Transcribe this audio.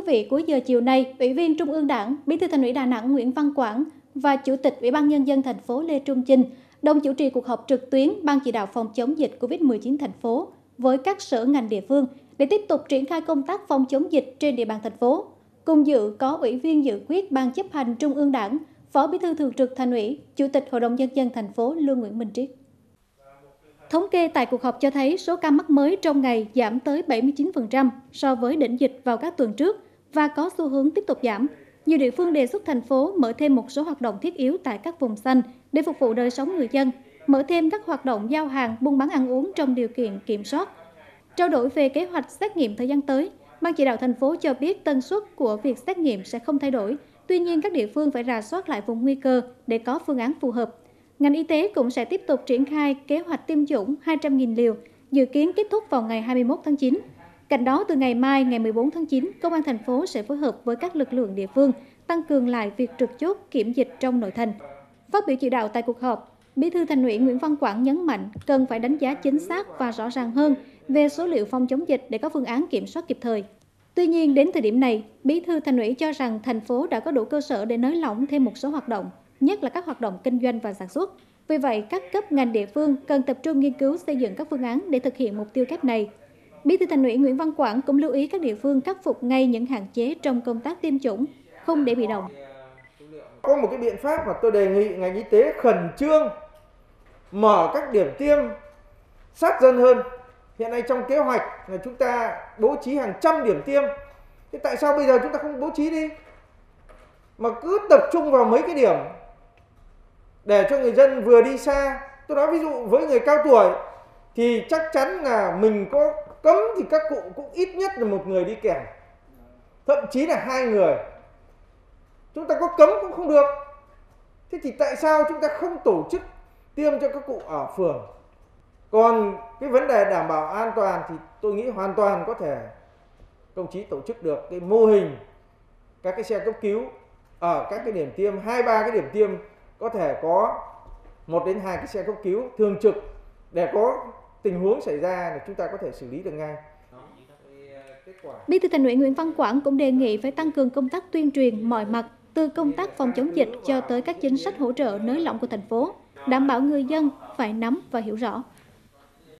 vị, cuối giờ chiều nay, Ủy viên Trung ương Đảng, Bí thư Thành ủy Đà Nẵng Nguyễn Văn Quảng và Chủ tịch Ủy ban Nhân dân thành phố Lê Trung Chinh đồng chủ trì cuộc họp trực tuyến Ban chỉ đạo phòng chống dịch COVID-19 thành phố với các sở ngành địa phương để tiếp tục triển khai công tác phòng chống dịch trên địa bàn thành phố. Cùng dự có Ủy viên dự khuyết Ban chấp hành Trung ương Đảng, Phó Bí thư Thường trực Thành ủy, Chủ tịch Hội đồng Nhân dân thành phố Lương Nguyễn Minh Triết. Thống kê tại cuộc họp cho thấy số ca mắc mới trong ngày giảm tới 79% so với đỉnh dịch vào các tuần trước và có xu hướng tiếp tục giảm. Nhiều địa phương đề xuất thành phố mở thêm một số hoạt động thiết yếu tại các vùng xanh để phục vụ đời sống người dân, mở thêm các hoạt động giao hàng, buôn bán ăn uống trong điều kiện kiểm soát. Trao đổi về kế hoạch xét nghiệm thời gian tới, Ban chỉ đạo thành phố cho biết tần suất của việc xét nghiệm sẽ không thay đổi. Tuy nhiên, các địa phương phải rà soát lại vùng nguy cơ để có phương án phù hợp. Ngành y tế cũng sẽ tiếp tục triển khai kế hoạch tiêm chủng 200.000 liều, dự kiến kết thúc vào ngày 21 tháng 9. Cạnh đó, từ ngày mai, ngày 14 tháng 9, Công an thành phố sẽ phối hợp với các lực lượng địa phương tăng cường lại việc trực chốt kiểm dịch trong nội thành. Phát biểu chỉ đạo tại cuộc họp, Bí thư Thành ủy Nguyễn Văn Quảng nhấn mạnh cần phải đánh giá chính xác và rõ ràng hơn về số liệu phòng chống dịch để có phương án kiểm soát kịp thời. Tuy nhiên, đến thời điểm này, Bí thư Thành ủy cho rằng thành phố đã có đủ cơ sở để nới lỏng thêm một số hoạt động, nhất là các hoạt động kinh doanh và sản xuất. Vì vậy, các cấp ngành địa phương cần tập trung nghiên cứu xây dựng các phương án để thực hiện mục tiêu kép này. Bí thư Thành ủy Nguyễn Văn Quảng cũng lưu ý các địa phương khắc phục ngay những hạn chế trong công tác tiêm chủng, không để bị động. Có một cái biện pháp mà tôi đề nghị ngành y tế khẩn trương mở các điểm tiêm sát dân hơn. Hiện nay trong kế hoạch là chúng ta bố trí hàng trăm điểm tiêm. Thế tại sao bây giờ chúng ta không bố trí đi? Mà cứ tập trung vào mấy cái điểm để cho người dân vừa đi xa. Tôi nói ví dụ với người cao tuổi thì chắc chắn là mình có cấm thì các cụ cũng ít nhất là một người đi kèm, thậm chí là 2 người. Chúng ta có cấm cũng không được. Thế thì tại sao chúng ta không tổ chức tiêm cho các cụ ở phường? Còn cái vấn đề đảm bảo an toàn thì tôi nghĩ hoàn toàn có thể công chí tổ chức được cái mô hình các cái xe cấp cứu ở các cái điểm tiêm, 2-3 cái điểm tiêm có thể có 1 đến 2 cái xe cấp cứu thường trực để có tình huống xảy ra là chúng ta có thể xử lý được ngay. Bí thư Thành ủy Nguyễn Văn Quảng cũng đề nghị phải tăng cường công tác tuyên truyền mọi mặt, từ công tác phòng chống dịch cho tới các chính sách hỗ trợ nới lỏng của thành phố, đảm bảo người dân phải nắm và hiểu rõ.